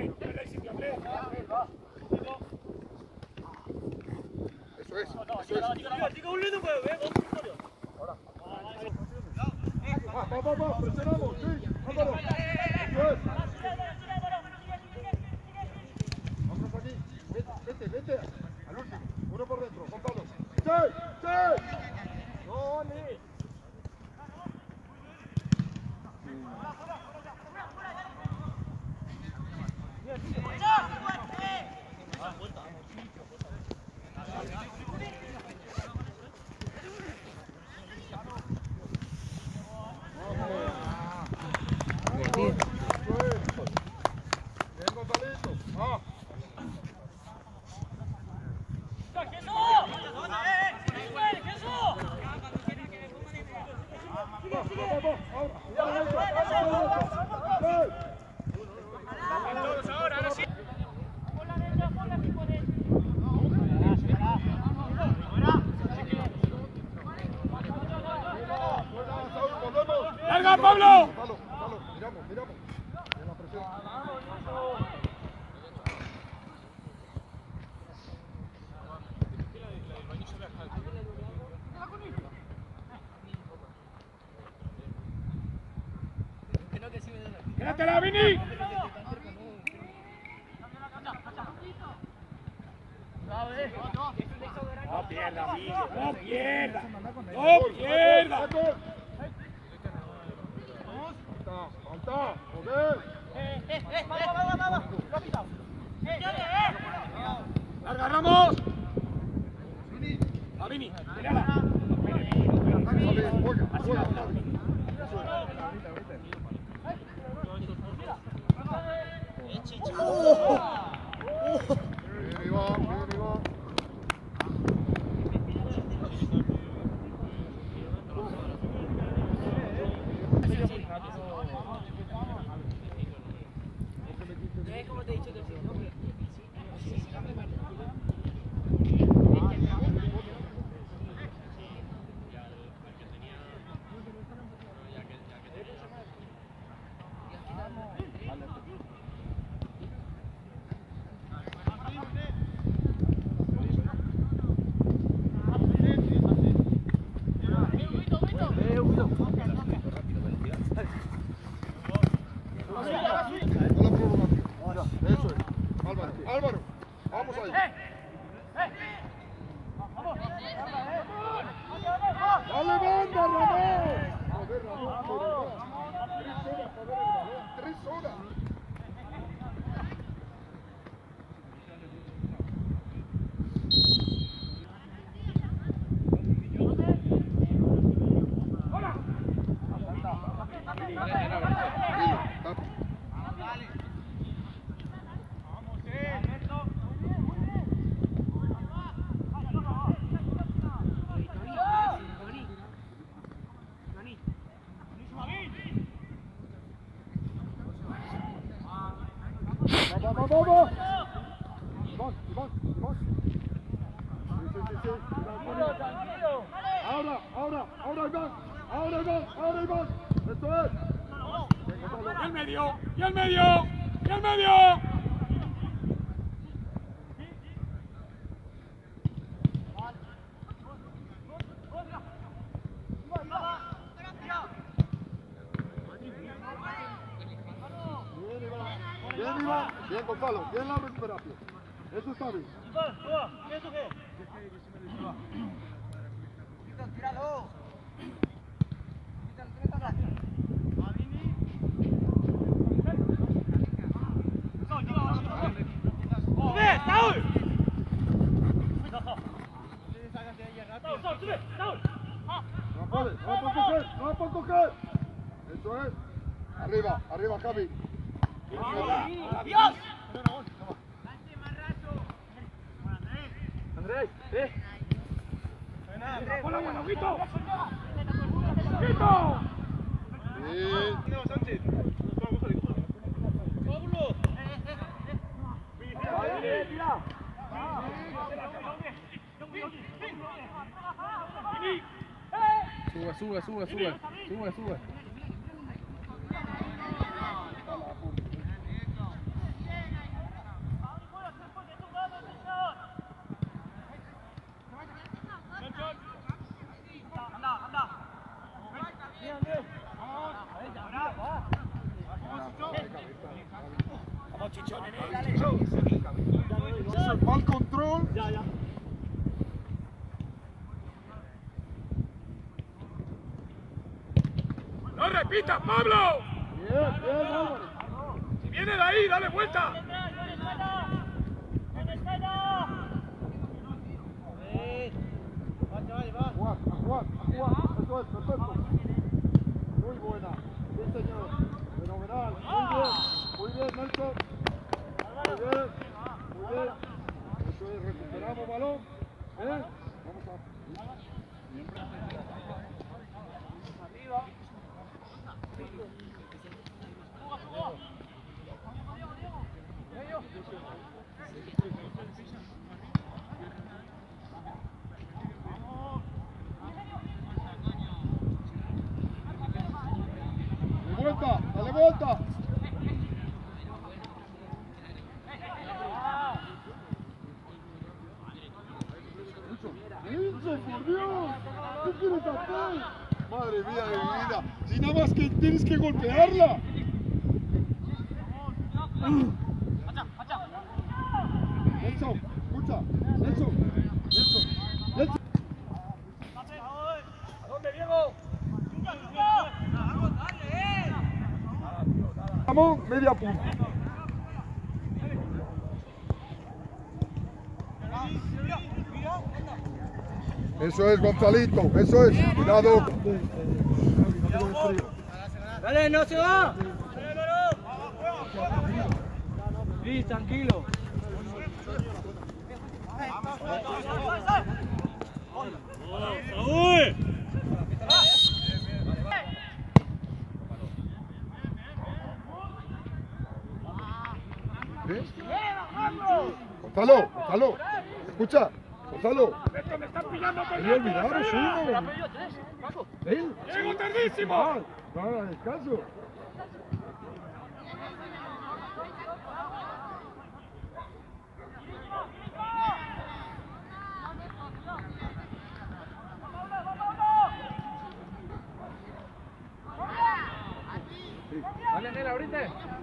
Eso es. 네가 올리는 거야. 왜 멈칫거려? Va, presionamos, sí, Álvaro. Eso es. Vamos aquí, vete. Al último, uno por dentro, Juan Pablo. ¡Sí! ¡No, ni! ¡Larga, Pablo! Miramos. En la presión. ¡Quédatela, Vini! No pierda, Vini, no pierda. Falta, joder. ¡Larga, Ramos! A Vini, mírala. Juega. Bien, Iván. ¿Cómo te he dicho que sí? Eso es. Álvaro. Vamos ahí. ¡Dale banda, Ramón! Joder, Ramón. 3 horas. ¡Vamos! Iván. Sí. Tranquilo. Ahora, Iván. Esto es. ¡Y al medio! Bien, Iván. Bien, Gonzalo. Bien la recuperación. Eso está bien. Iván, toma, ¿eso qué? ¡Tíralo! ¡Sube, Saúl! Saúl, sube, Saúl. No puedes coger. Eso es. Arriba, Javi. ¡Adiós! Andrés, ¡Hola, bueno, Quito! Sánchez. ¡Pablo! Tira. Sube. Mal control. ¡No repitas, Pablo! Bien, Álvaro. Si viene de ahí, dale vuelta. Juan, Juan, eso es, perfecto. Muy buena, sí señor, fenomenal, muy bien Nelson, muy bien, eso es, recuperamos balón, vamos a... Dale vuelta. Nelson, por Dios, ¿qué quieres hacer? Madre mía de mi vida, si nada más que tienes que golpearla. Nelson, escucha, Nelson. ¿A dónde, Diego? Vamos, media punta. Eso es, Gonzalito, eso es, cuidado. Dale, no se va. Sí, tranquilo. ¡Saúl! Gonzalo, escucha, Gonzalo. ¡Esto me están pillando por Voy a olvidar, es uno. ¿Eh? ¡Llego tardísimo! No hagas caso. Dale, Nela, ahorita.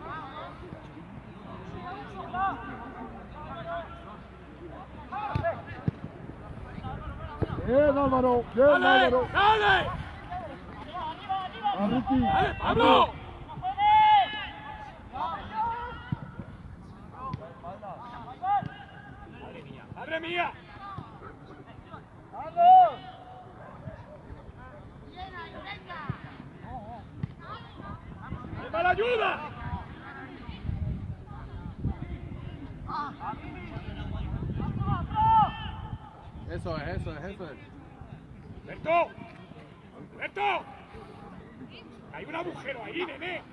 Bien, Álvaro, bien, ¡Dale! Álvaro. ¡Dale! A Ricky. ¡Dale, Pablo! ¡Madre mía! ¡Hay mala ayuda! Eso es. ¡Berto! ¡Berto! Hay un agujero ahí, nene.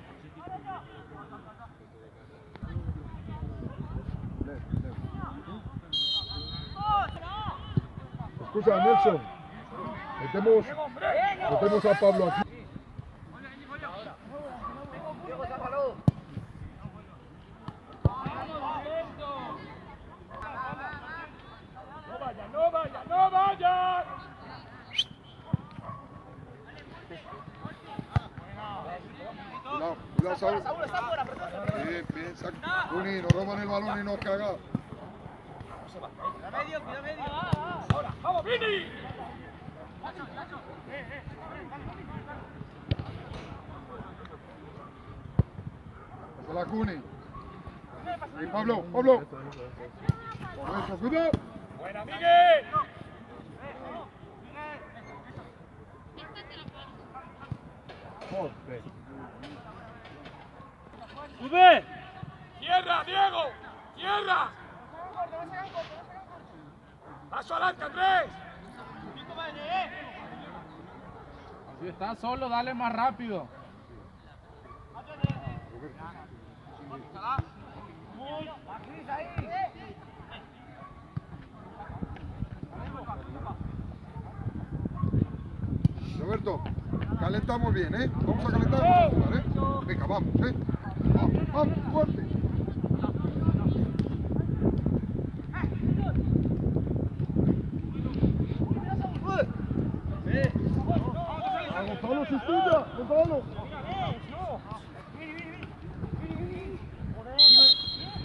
Escucha, Nelson. Metemos a Pablo aquí. ¡No vayas! Cuidado, Saúl. Bien, saca. Juni, nos roban el balón y nos caga. ¡Ahora! ¡Vamos, Vini! Pasa la Juni. Y Pablo. Eso, cuidado. ¡Buena, Miguel! Joder. ¡Sube! ¡Tierra, Diego! ¡Tierra! ¡Paso adelante, Andrés! Si estás solo, dale más rápido. Roberto, calentamos bien, ¿eh? Vamos a calentar y vamos a jugar, ¿eh? Venga, vamos, ¿eh? Vamos, fuerte. Gonzalo, si es tuya, Gonzalo.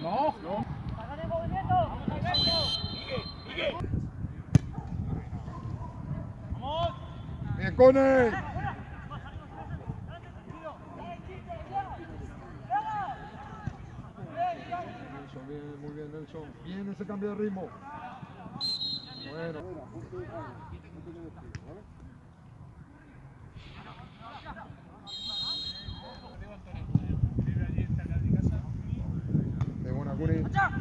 Bien, Cone. Bien, muy bien, Nelson. Bien ese cambio de ritmo. Bueno. De buena, Cuni.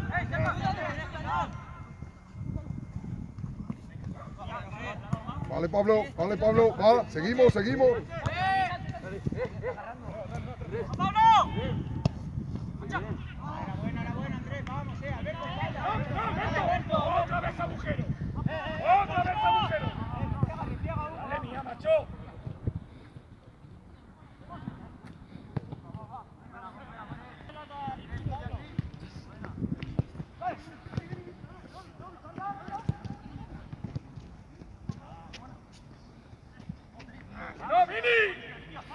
Vale, Pablo, va, seguimos. ¡Otra vez agujero! ¡Otra vez agujero! ¡Dale, mía, macho! ¡No, Vini!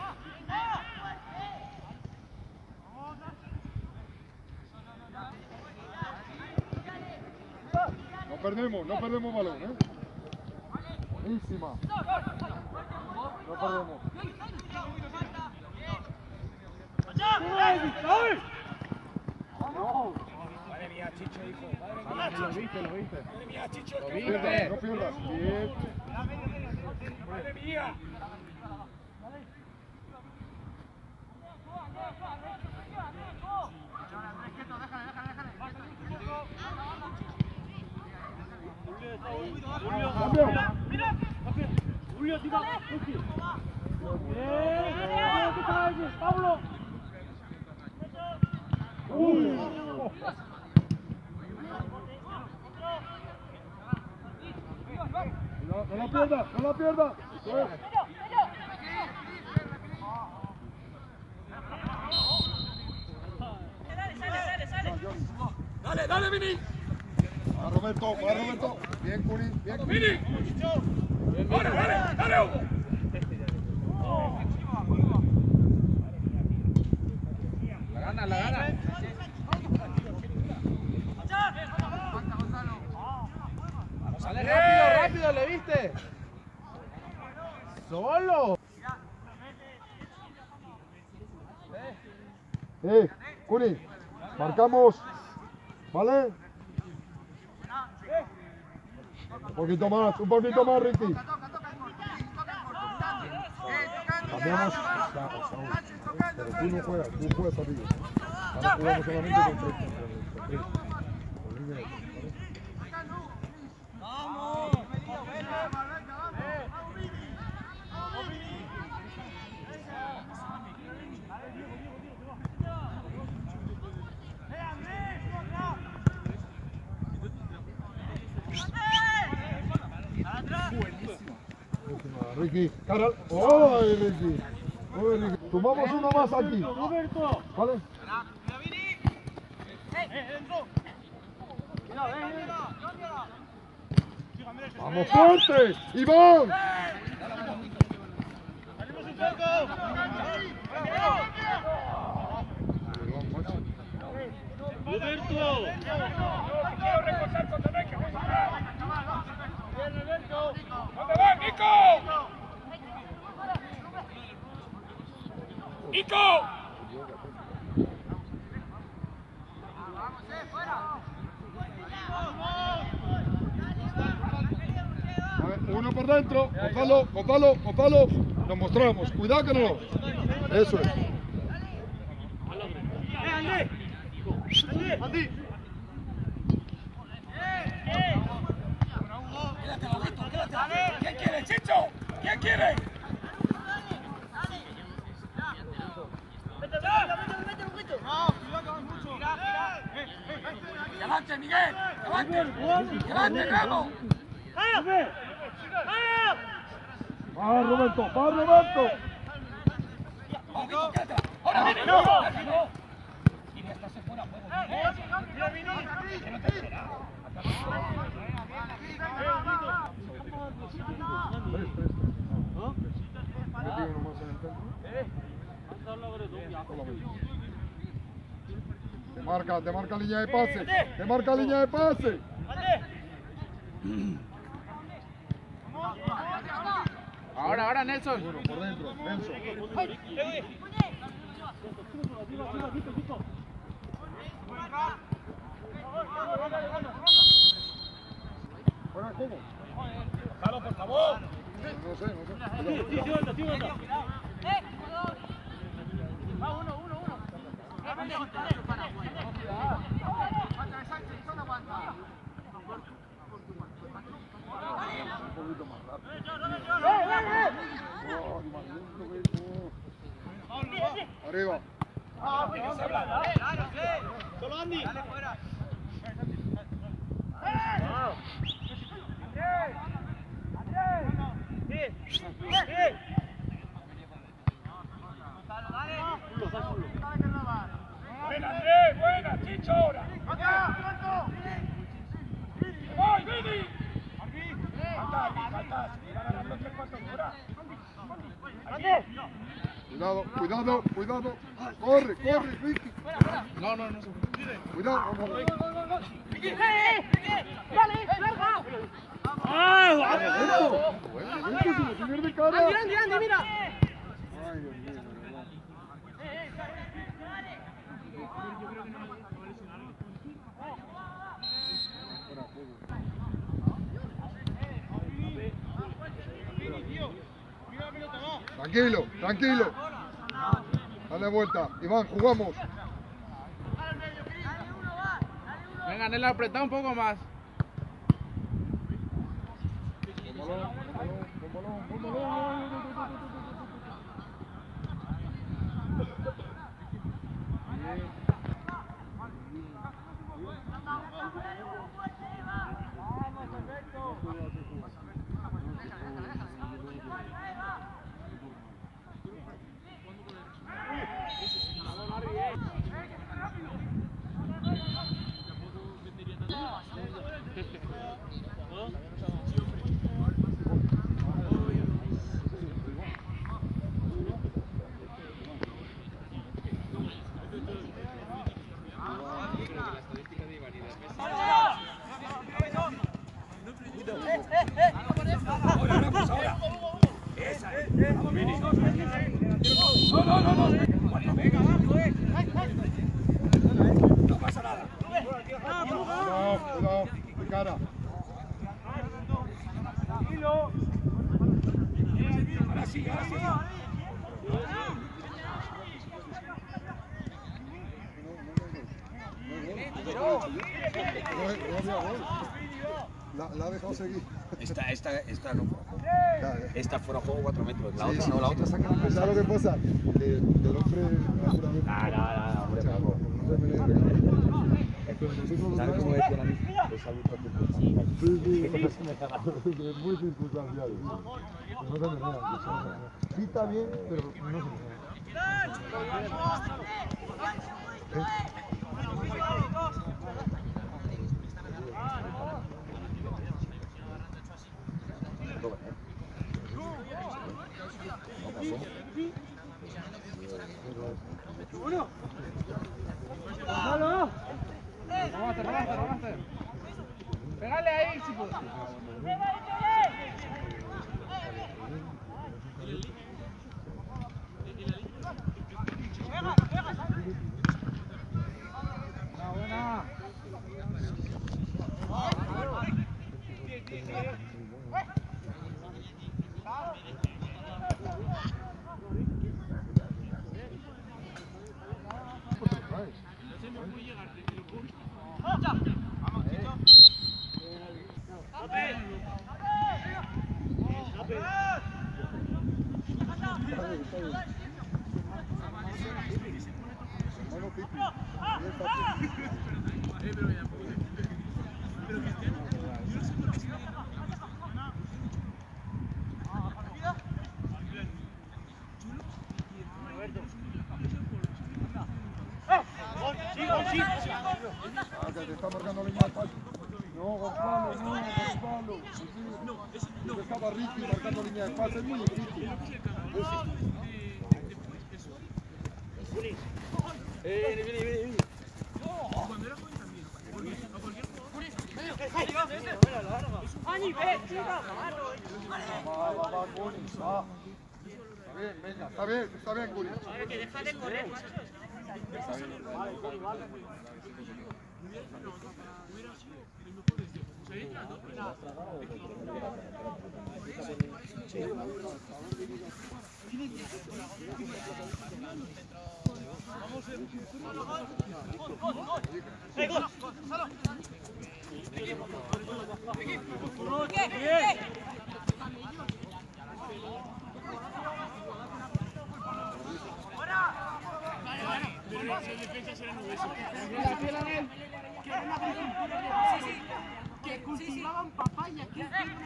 No perdemos balón, ¿eh? Buenísima. No perdemos. Madre mía, Chicho, hijo. Madre mía, Chicho. Lo viste. Madre mía, Chicho. Lo que- viste. No pierdas. Bien. Madre mía. Pablo. No la pierdas. Dale, Vini. Va Roberto. Bien, Cuni. Bien, Cuni. Vini. Ahora, dale, Hugo. La gana. Sale rápido, ¿le viste? Solo. Cuni. Marcamos. ¿Vale? Un poquito más, Ricky. Cambiamos. Pero tú no juegas partido. Ahora jugamos solamente con tres. Con línea de tres, ¿vale? Ricky, Caral. ¡Ay, Ricky! Sumamos uno más aquí. Roberto. ¿Vale? ¡Vamos fuerte! ¡Iván! Roberto. Quiero recortar con Teneque, vamos a ver. ¿Dónde va, Nico? ¡Nico! A ver, uno por dentro. Gonzalo. Nos mostramos. Cuidado que no. Eso es. Andy. ¿Quién quiere, Chicho? ¿Quién quiere? ¡Levante, Miguel! ¡Levante, Ramos! ¡Va, Roberto! ¡Ahora viene! ¡No! Vini, estás fuera, que no te espera. Te marca línea de pase. Ahora, Nelson. Bueno, por dentro, Nelson. Fuera, ¿cómo? Bájalo, por favor. No sé. Un poquito más rápido. Arriba. Solo Andy. Buena, Andrés, buena, Chicho, ahora. ¡Voy, Vini! Falta. Cuidado. Corre, Ricky. No. Cuidado, vamos. Andy, mira. Ay, Dios mío, verdad. Tranquilo. Dale vuelta. Iván, jugamos. Venga, Nela, apretá un poco más. Buen balón. Ahora. Esa. Vamos, Vini. No. Venga, abajo, No pasa nada. Cuidado, de cara. Ahora sí. La ha dejado seguir. Esta no. Esta fuera juego 4 metros. La otra sí. no, la otra saca la ¿Sabes lo que pasa? Del hombre naturalmente. hombre, vamos. ¿Sabes cómo decían a mí? Es algo Sí, muy circunstancial. No se me nada. Sí está bien, pero no se me Robaste. Pégale ahí, si puedes. Buena. Te está marcando línea de pase. No, Gonzalo. Te estaba Ricky marcando línea de pase. Muy Ricky. Vení. Ay, Va, Cuni, va. Está bien, venga, está bien, Cuni. Que deja de correr, muchachos. Que cultivaban papaya aquí.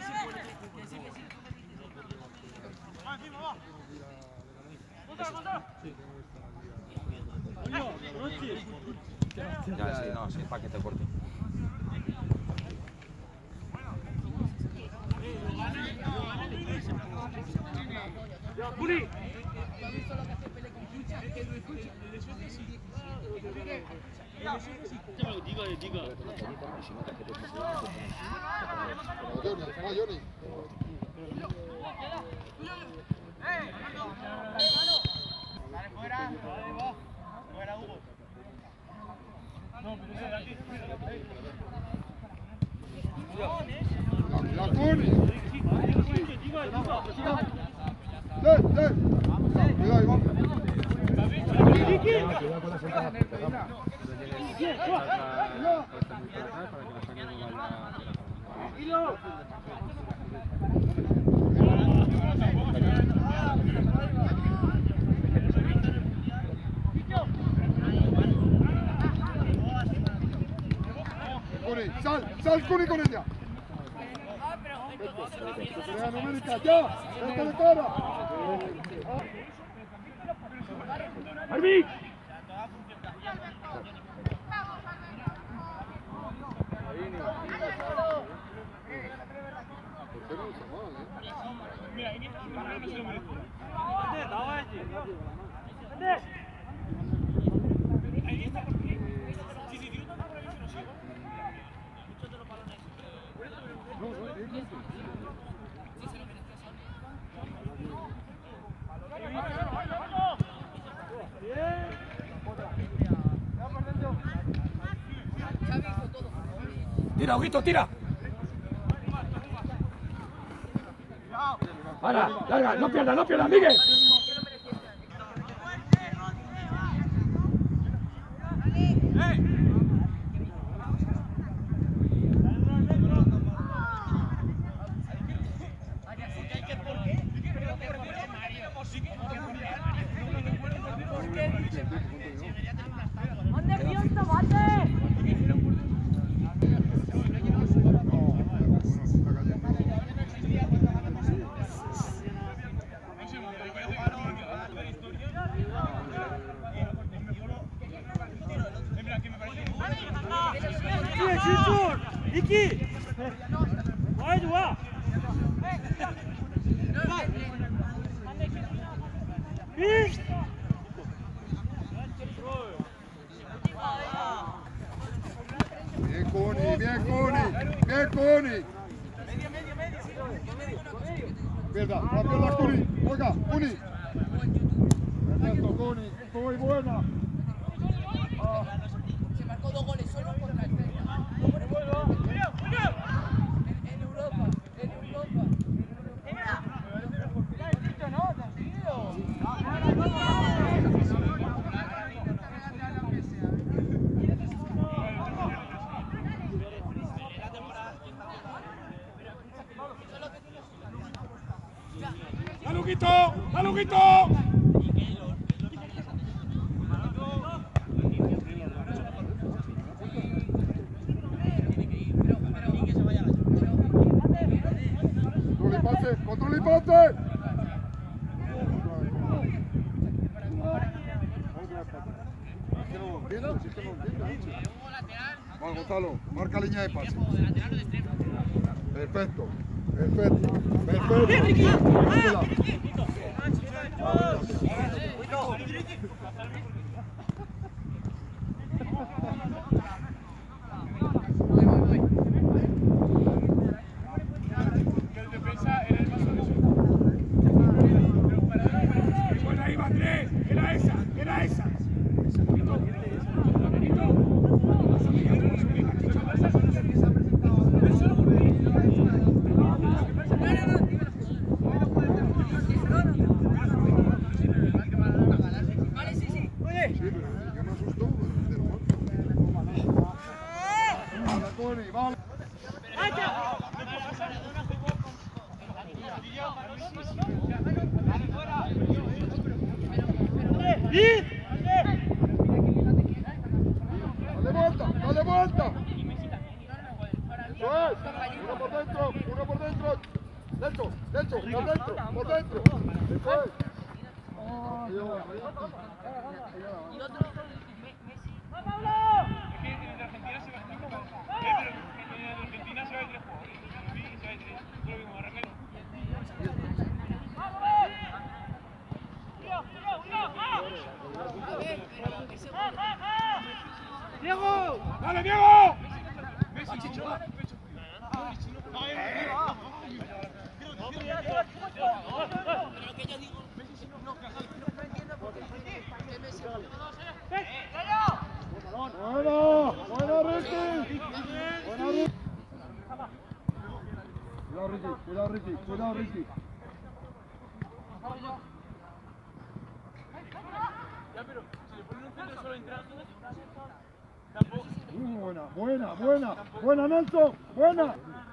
Ya, sí, no, sí, para que te corte. Johnny. Dale fuera. Dale, vos. Fuera, Hugo. No, pero ese de aquí. La Cuni. Cuidado, Iván. Cuidado con la sentada. Sal, Cuni con ella. Pelea numérica, ya. Vete de cara. ¡Arbi! Mira, Iniesta para no se lo merece. Iniesta, ¿por qué? Si se dio tanta previsión, no sigo. Muchos de los balones. Tira, Huguito, tira. Larga, no pierdas, Miguel. Bien, Cuni. Pierda, la pierda, Cuni. Oiga, Cuni. Perfecto, Cuni. Muy buena. Se marcó 2 goles solo contra el Celta. En Europa. No, tranquilo. ¡A Luquito! Control y pase. Vamos, Gonzalo, marca línea de pase. Perfecto. Pony, vale. Dale vuelta. Eso es. Uno por dentro, uno por dentro. Dentro, por dentro. Eso es. Y otro. Argentina se va de 3 jugadores. Sí, se va de 3. Lo mismo, arranca. ¡Diego! ¡Dale, Diego! Pero que yo digo, no entiendo por qué Messi. Buena, Ricky. Cuidado, Ricky. Ya, pero si le ponen un centro solo entrando, tampoco. Buena, Nelson. Buena.